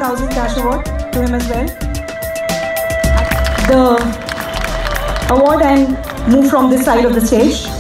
5,000 cash award to him as well. The award and move from this side of the stage.